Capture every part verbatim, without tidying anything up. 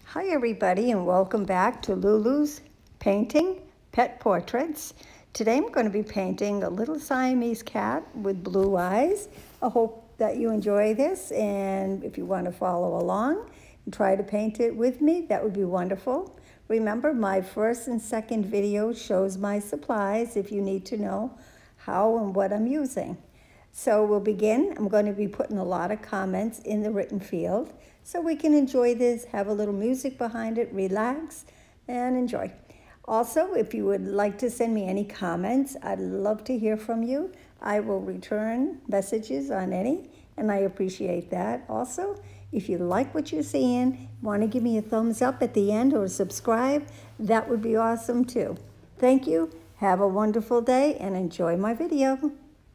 Hi everybody, and welcome back to Lulu's Painting Pet Portraits. Today I'm going to be painting a little Siamese cat with blue eyes. I hope that you enjoy this, and if you want to follow along and try to paint it with me, that would be wonderful. Remember, my first and second video shows my supplies if you need to know how and what I'm using. So we'll begin. I'm going to be putting a lot of comments in the written field so we can enjoy this, have a little music behind it, relax, and enjoy. Also, if you would like to send me any comments, I'd love to hear from you. I will return messages on any, and I appreciate that. Also, if you like what you're seeing, want to give me a thumbs up at the end or subscribe, that would be awesome too. Thank you. Have a wonderful day and enjoy my video.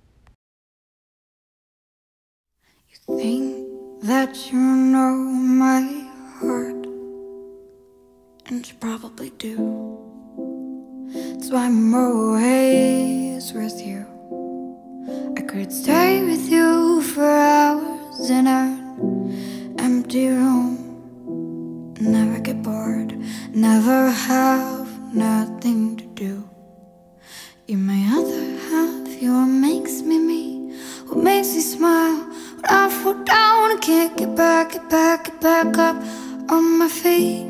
You think that you know my heart, and you probably do. That's why I'm always with you. I could stay with you for hours in an empty room, never get bored, never have nothing to do. You're my other half, you're what makes me me, what makes me smile when I fall down and can't get back, get back, get back up on my feet.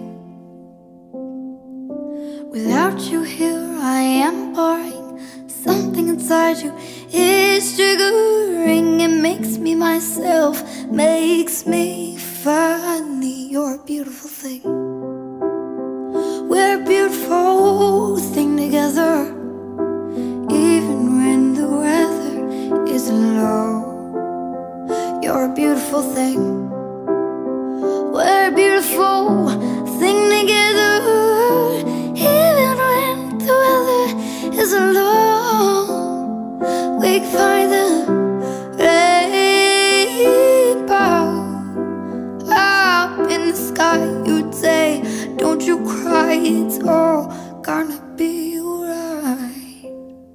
Without you here I am boring. Something inside you is triggering. It makes me myself, makes me funny. You're a beautiful thing. We're a beautiful thing together, even when the weather is low. You're a beautiful thing. We're a beautiful thing together, even when the weather is low. We can find the rainbow up in the sky. You'd say, don't you cry, it's all gonna be alright.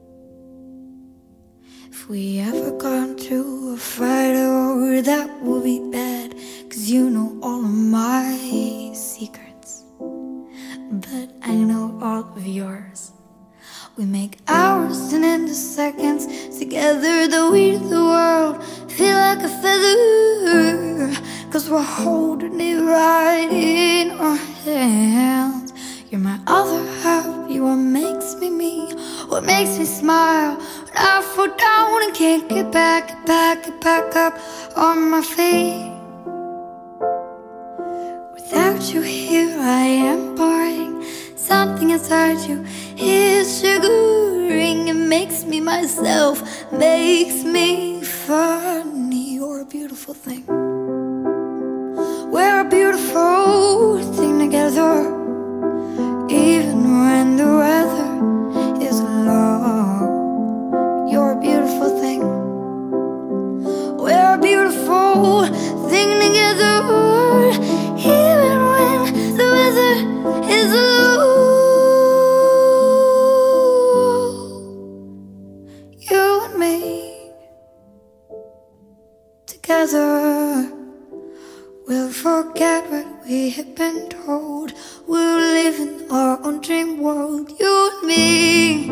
If we ever got into a fight, oh, that would be bad, 'cause you know all of my secrets, but I know all of yours. We make hours and into seconds together, the weight of the world feel like a feather, 'cause we're holding it right in our hands. You're my other half, you're what makes me me, what makes me smile when I fall down and can't get back, get back, get back up on my feet. Without you here I am boring. Something inside you is triggering. It makes me myself, makes me funny. You're a beautiful thing. We're a beautiful thing together, even when the weather is low. You're a beautiful thing. We're a beautiful thing together, even when the weather is low. You and me together, we'll forget what we have been told. We'll live in our own dream world. You and me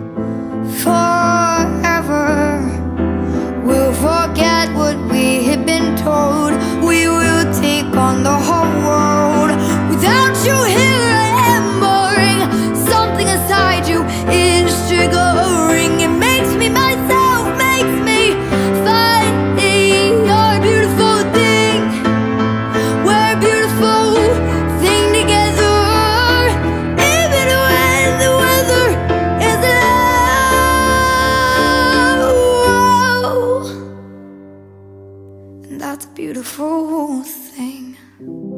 forever. We'll forget what we have been told. We will take on the whole world. Without you here I am boring. Something inside you is triggering. It makes me myself, makes me funny. You're a beautiful thing. We're a beautiful thing together, even when the weather is low. And that's a beautiful thing.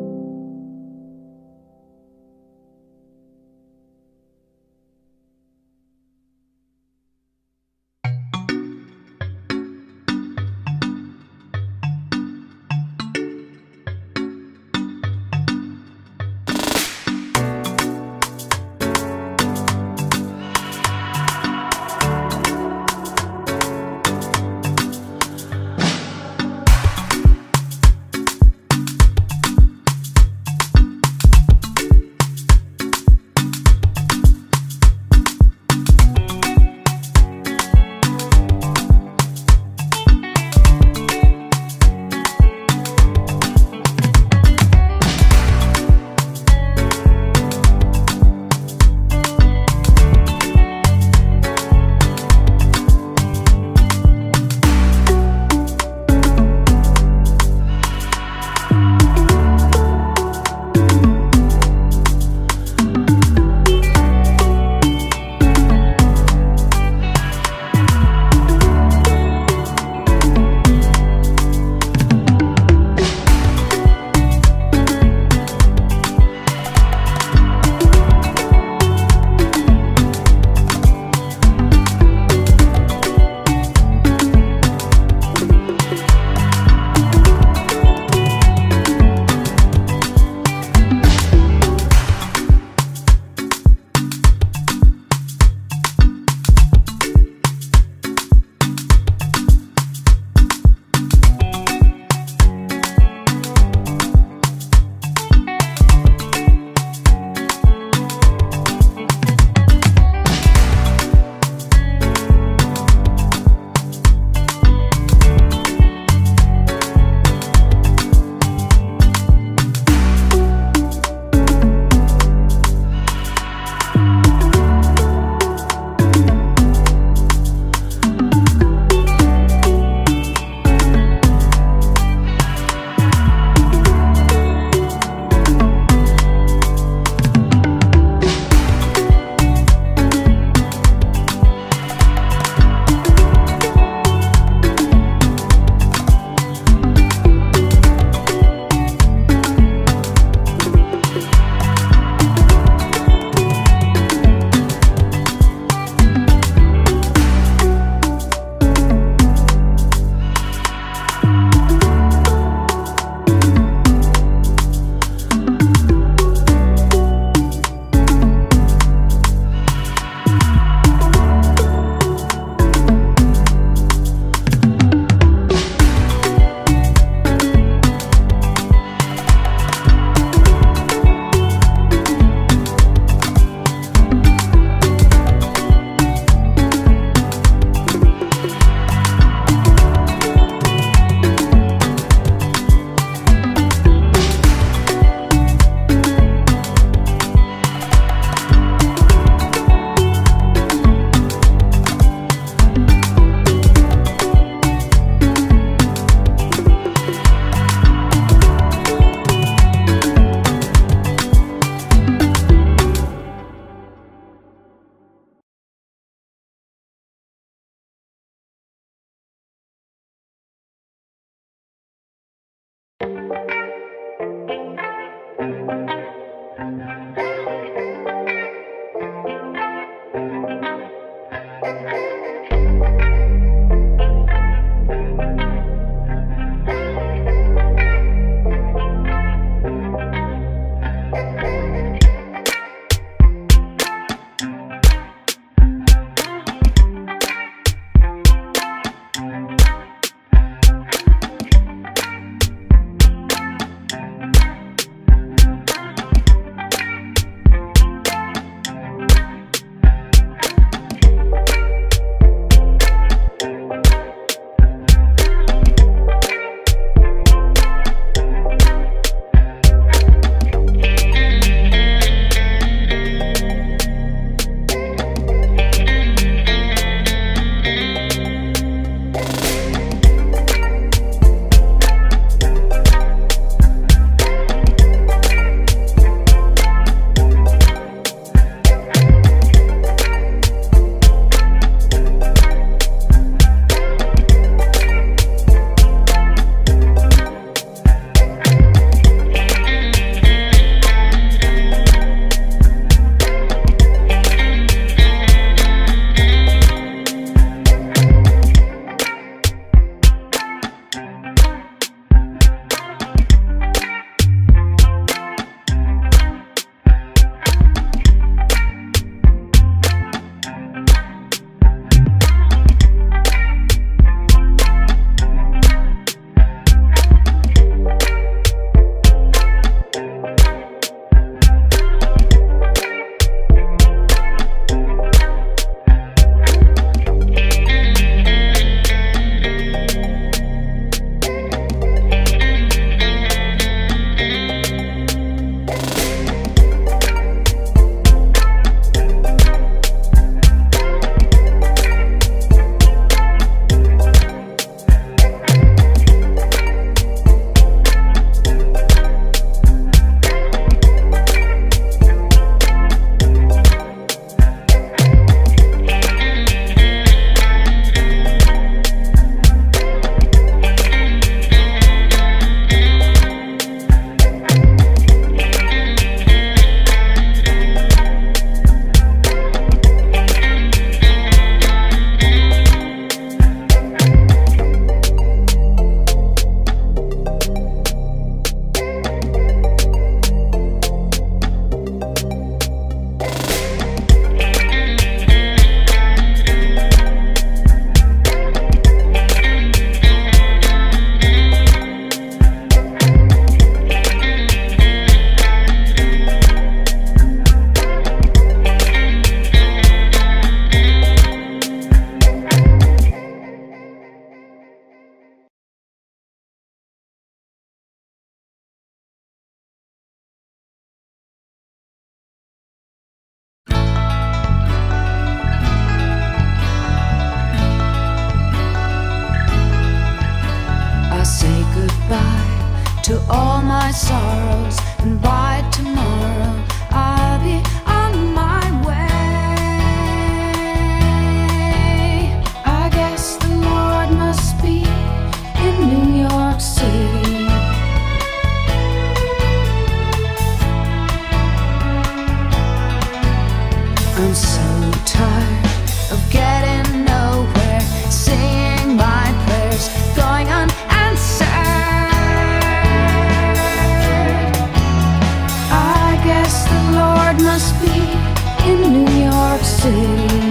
must be in New York City.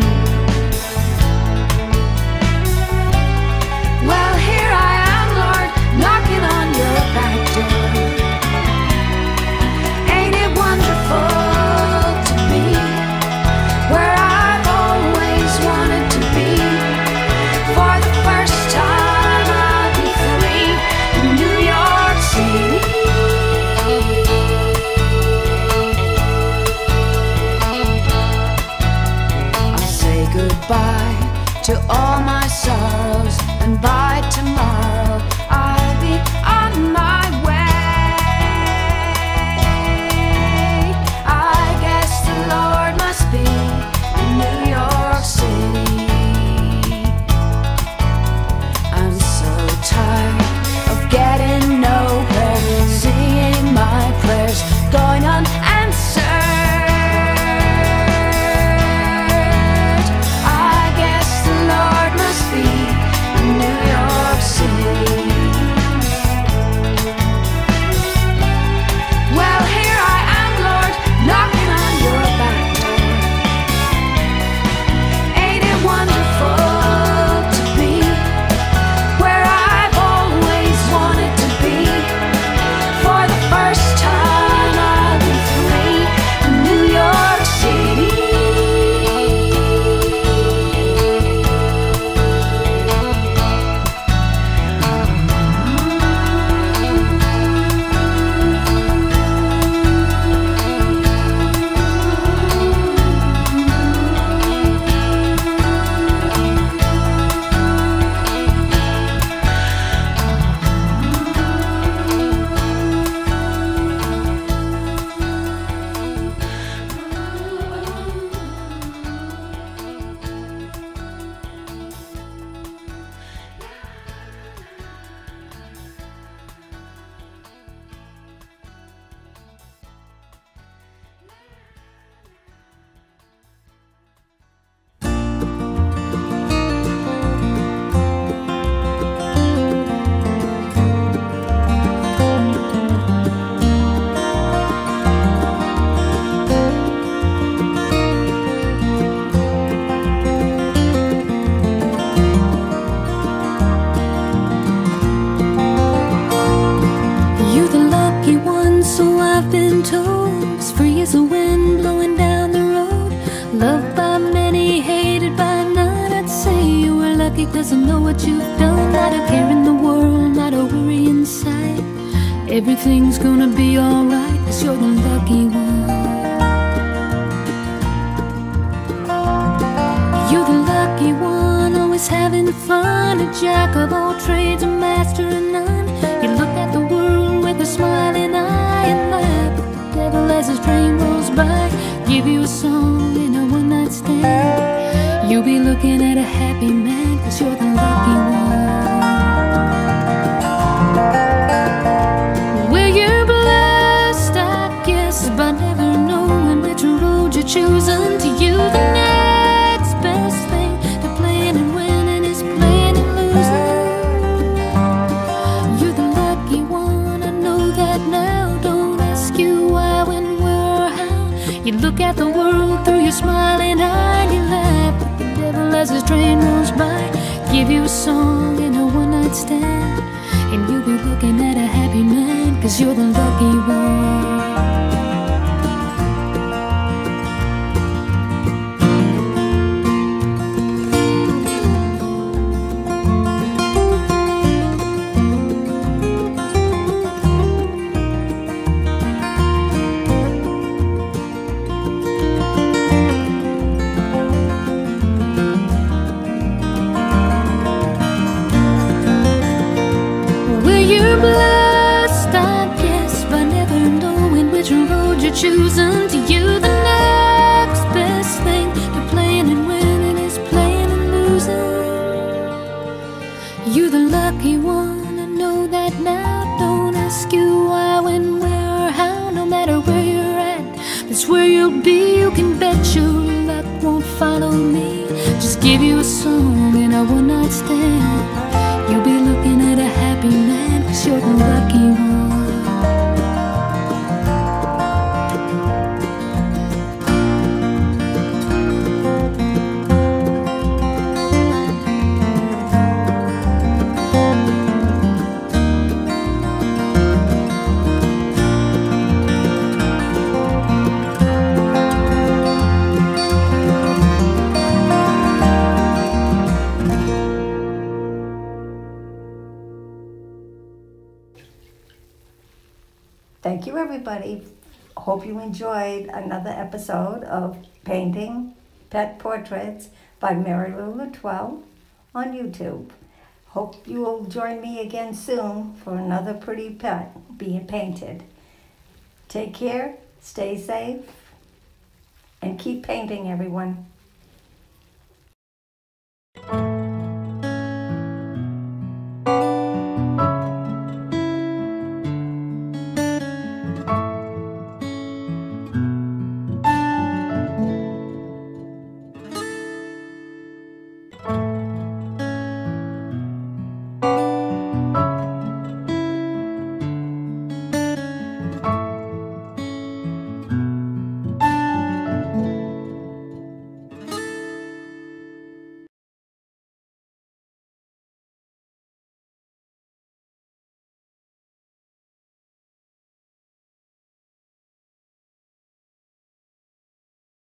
Well, here I am, Lord, knocking on your back door. Ain't it wonderful to be where I've always wanted to be? For the first time I'll be free in New York City. I'll say goodbye to all my sorrows, and by tomorrow I'll be on my way. I guess the Lord must be in New York City. I'm so tired of getting nowhere, seeing my prayers going unanswered. I guess the Lord must be in New York City. Well, here I am, Lord, knocking on your back door. Ain't it wonderful to be where I've always wanted to be? For the first time I'll be free in New York City. You're the lucky one, so I've been told. As free as the wind blowing down the road. Loved by many, hated by none. I'd say you were lucky, cause I know what you've done. Not a care in the world, not a worry in sight. Everything's gonna be alright, cause you're the lucky one. You're the lucky one, always having fun. A jack of all trades, a master of none. You look at the world with a smiling eye and laugh at the devil as his train rolls by. Give you a song in a one night stand. You'll be looking at a happy man, cause you're the lucky one. Well, you're blessed, I guess, by never knowing which road you're choosing. To you the next best thing to playing and winning is playing and losing. You're the lucky one, I know that now. Don't ask you why, when, where, or how. You look at the world through your smiling eye and you laugh at the devil as his train rolls by. Give you a song in a one night stand, and you'll be looking at a happy man, cause you're the lucky one. You're blessed, I guess, by never knowing which road you're choosing. To you the next best thing to playing and winning is playing and losing. You're the lucky one, I know that now. Don't ask you why, when, where, or how. No matter where you're at, that's where you'll be. You can bet your luck won't follow me. Just give you a song and a one night stand. You'll be looking at a happy man, cause you're the lucky one. thank you, everybody. Hope you enjoyed another episode of Painting Pet Portraits by Marylou Letoile on YouTube. Hope you will join me again soon for another pretty pet being painted. Take care, stay safe, and keep painting, everyone.